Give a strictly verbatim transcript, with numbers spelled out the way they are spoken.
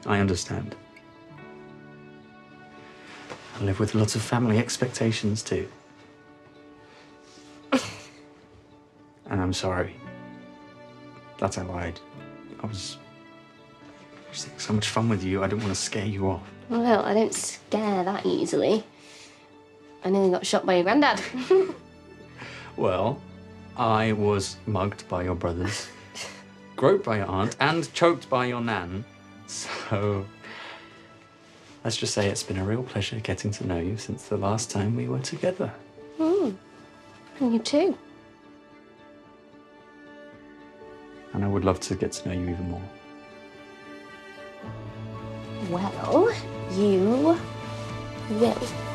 I understand. I live with lots of family expectations too. And I'm sorry. That's I lied. I was just having so much fun with you, I didn't want to scare you off. Well, I don't scare that easily. I nearly got shot by your granddad. Well, I was mugged by your brothers, groped by your aunt, and choked by your nan. So, let's just say it's been a real pleasure getting to know you since the last time we were together. Mm. And you too. And I would love to get to know you even more. Well, you will.